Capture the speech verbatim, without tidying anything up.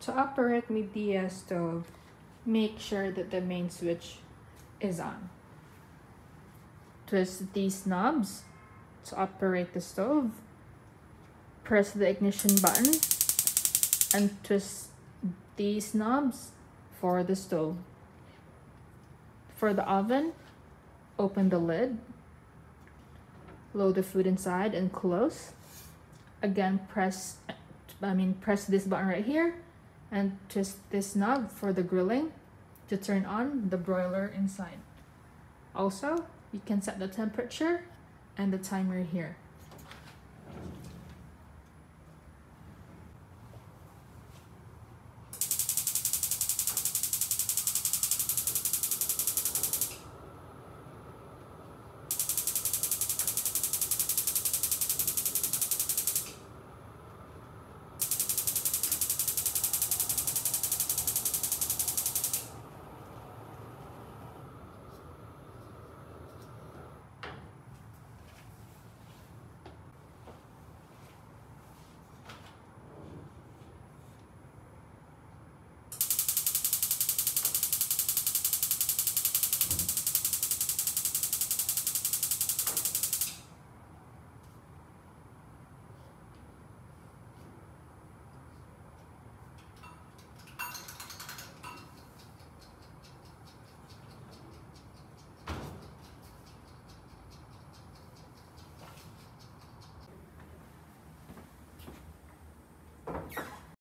To operate Midea stove, make sure that the main switch is on. Twist these knobs to operate the stove. Press the ignition button and twist these knobs for the stove. For the oven, open the lid, load the food inside and close. Again, press I mean press this button right here and twist this knob for the grilling to turn on the broiler inside. Also, you can set the temperature and the timer here.